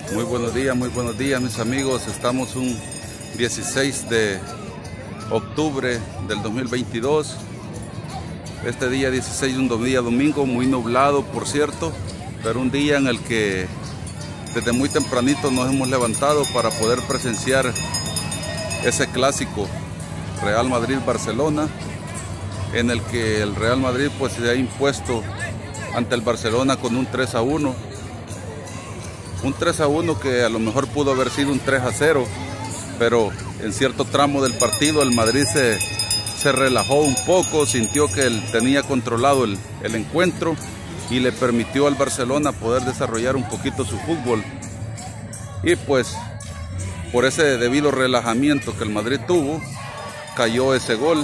Muy buenos días mis amigos. Estamos un 16 de octubre del 2022. Este día 16 es un día domingo, muy nublado por cierto, pero un día en el que desde muy tempranito nos hemos levantado para poder presenciar ese clásico Real Madrid-Barcelona, en el que el Real Madrid pues se ha impuesto ante el Barcelona con un 3-1. Un 3-1 que a lo mejor pudo haber sido un 3-0, pero en cierto tramo del partido el Madrid se relajó un poco, sintió que él tenía controlado el encuentro y le permitió al Barcelona poder desarrollar un poquito su fútbol. Y pues por ese debido relajamiento que el Madrid tuvo, cayó ese gol,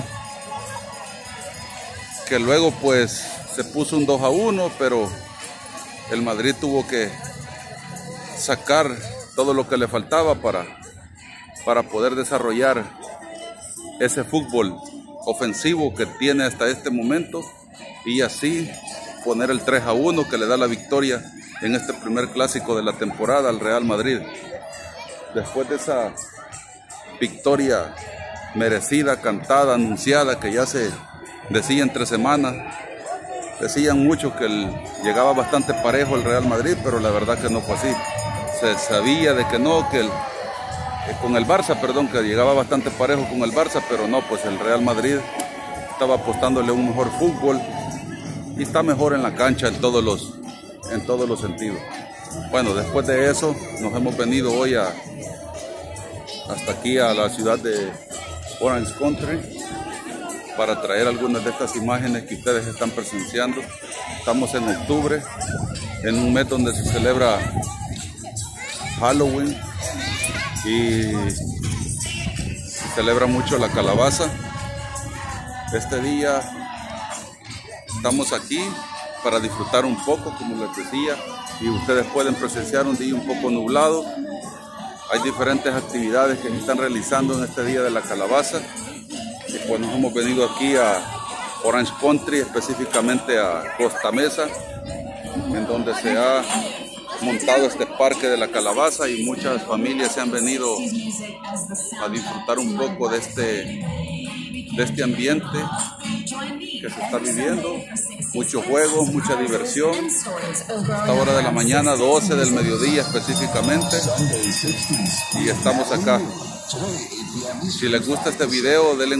que luego pues se puso un 2-1, pero el Madrid tuvo que sacar todo lo que le faltaba para poder desarrollar ese fútbol ofensivo que tiene hasta este momento y así poner el 3-1 que le da la victoria en este primer clásico de la temporada al Real Madrid. Después de esa victoria merecida, cantada, anunciada, que ya se decía entre semanas, decían mucho que llegaba bastante parejo el Real Madrid, pero la verdad que no fue así. Se sabía de que no, con el Barça, perdón, que llegaba bastante parejo con el Barça, pero no, pues el Real Madrid estaba apostándole un mejor fútbol y está mejor en la cancha en todos los sentidos. Bueno, después de eso nos hemos venido hoy hasta aquí a la ciudad de Orange Country para traer algunas de estas imágenes que ustedes están presenciando. Estamos en octubre, en un mes donde se celebra Halloween y se celebra mucho la calabaza. Este día estamos aquí para disfrutar un poco, como les decía, y ustedes pueden presenciar un día un poco nublado. Hay diferentes actividades que se están realizando en este día de la calabaza y pues nos hemos venido aquí a Orange Country, específicamente a Costa Mesa, en donde se ha montado este parque de la calabaza y muchas familias se han venido a disfrutar un poco de este ambiente que se está viviendo. Muchos juegos, mucha diversión. Esta hora de la mañana, 12 del mediodía específicamente, y estamos acá. Si les gusta este video, denle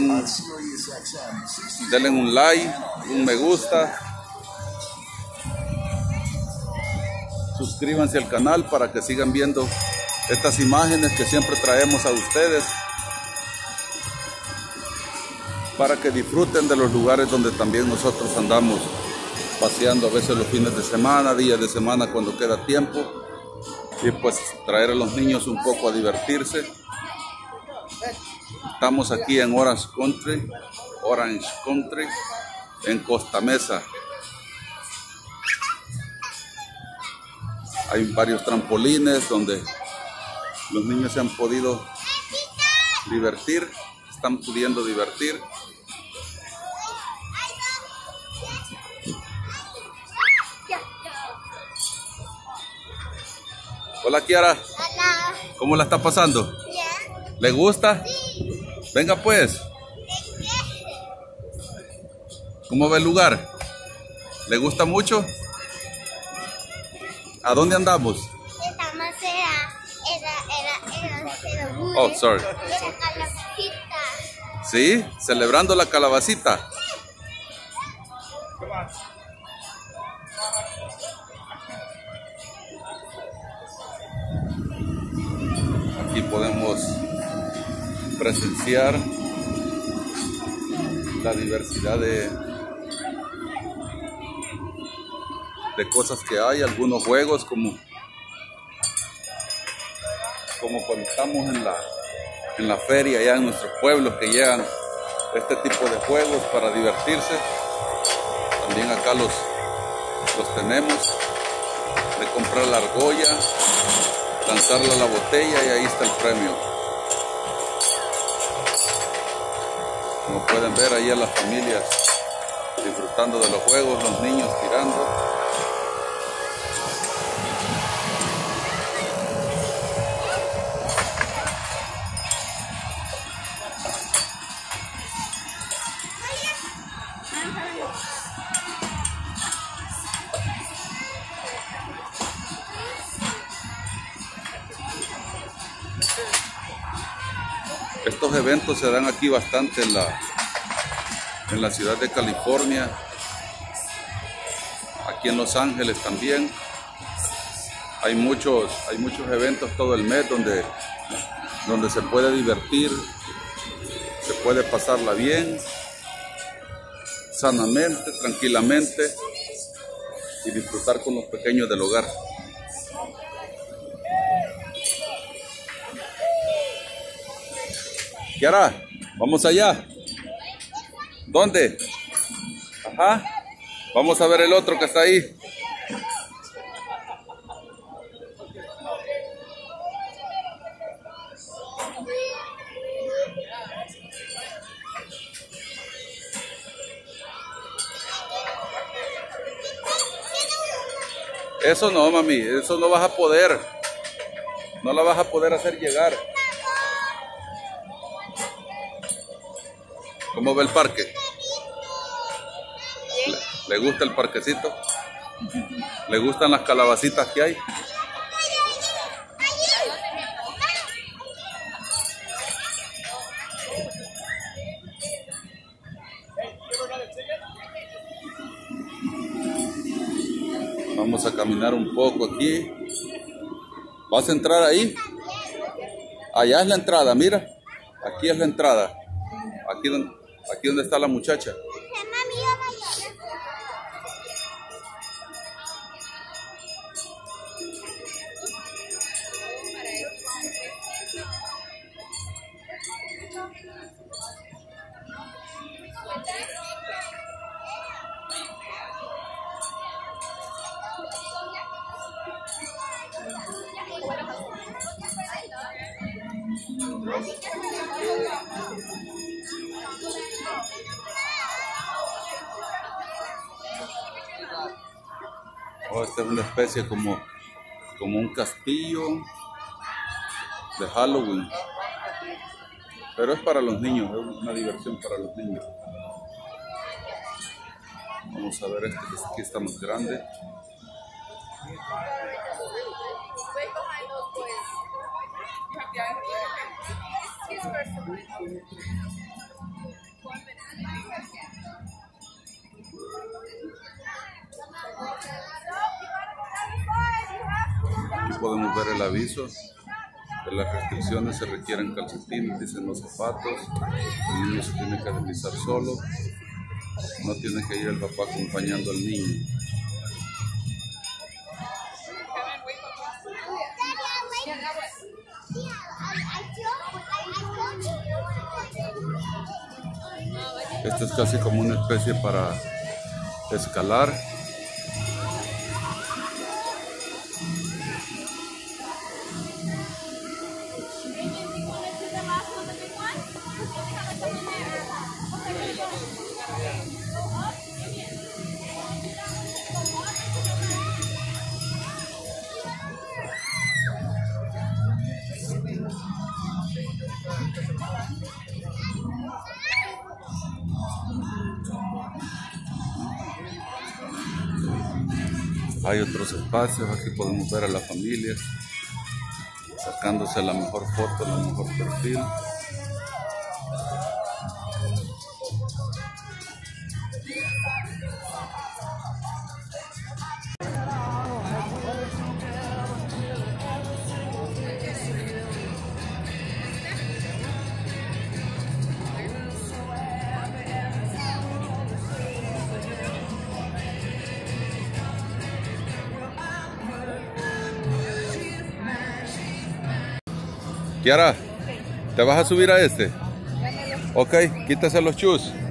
un like, un me gusta. Suscríbanse al canal para que sigan viendo estas imágenes que siempre traemos a ustedes, para que disfruten de los lugares donde también nosotros andamos paseando, a veces los fines de semana, días de semana cuando queda tiempo, y pues traer a los niños un poco a divertirse. Estamos aquí en Orange Country, en Costa Mesa. Hay varios trampolines donde los niños se han podido divertir, están pudiendo divertir. Hola Kiara. Hola. ¿Cómo la está pasando? Bien. ¿Le gusta? Sí. Venga pues. ¿Cómo ve el lugar? ¿Le gusta mucho? ¿A dónde andamos? Estamos era Oh, sorry. la calabacita. ¿Sí? Celebrando la calabacita. Aquí podemos presenciar la diversidad de cosas que hay, algunos juegos como cuando estamos en la feria allá en nuestros pueblos, que llegan este tipo de juegos para divertirse. También acá los tenemos, de comprar la argolla, lanzarla a la botella y ahí está el premio. Como pueden ver, ahí a las familias disfrutando de los juegos, los niños tirando. Estos eventos se dan aquí bastante en la ciudad de California, aquí en Los Ángeles también. Hay muchos eventos todo el mes donde se puede divertir, se puede pasarla bien, sanamente, tranquilamente y disfrutar con los pequeños del hogar. Kiara, vamos allá. ¿Dónde? Ajá. Vamos a ver el otro que está ahí. Eso no, mami, eso no vas a poder. No la vas a poder hacer llegar. ¿Cómo ve el parque? ¿Le gusta el parquecito? ¿Le gustan las calabacitas que hay? Vamos a caminar un poco aquí. ¿Vas a entrar ahí? Allá es la entrada, mira. Aquí es la entrada. Aquí donde está la muchacha. Oh, esta es una especie como un castillo de Halloween, pero es para los niños, es una diversión para los niños. Vamos a ver este que aquí está más grande. Aquí podemos ver el aviso de las restricciones, se requieren calcetines, dicen los zapatos, el niño se tiene que deslizar solo, no tiene que ir el papá acompañando al niño. Esta es casi como una especie para escalar. Hay otros espacios, aquí podemos ver a la familia sacándose la mejor foto, la mejor perfil. Kiara, ¿te vas a subir a este? Ok, quítase los shoes.